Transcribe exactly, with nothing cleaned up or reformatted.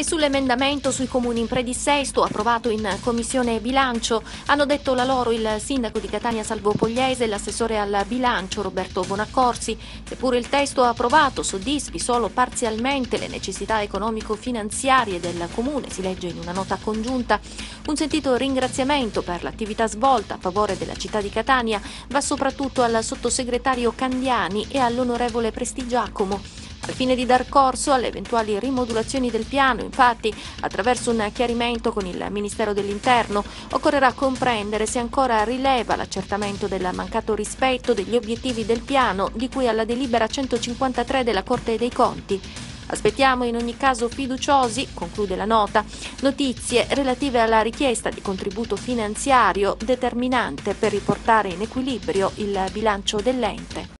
E sull'emendamento sui comuni in predissesto, approvato in Commissione Bilancio, hanno detto la loro il sindaco di Catania Salvo Pogliese e l'assessore al bilancio Roberto Bonaccorsi. Seppure il testo approvato soddisfi solo parzialmente le necessità economico-finanziarie del comune, si legge in una nota congiunta. Un sentito ringraziamento per l'attività svolta a favore della città di Catania va soprattutto al sottosegretario Candiani e all'onorevole Prestigiacomo. Al fine di dar corso alle eventuali rimodulazioni del piano, infatti, attraverso un chiarimento con il Ministero dell'Interno, occorrerà comprendere se ancora rileva l'accertamento del mancato rispetto degli obiettivi del piano di cui alla delibera centocinquantatré della Corte dei Conti. Aspettiamo in ogni caso fiduciosi, conclude la nota, notizie relative alla richiesta di contributo finanziario determinante per riportare in equilibrio il bilancio dell'ente.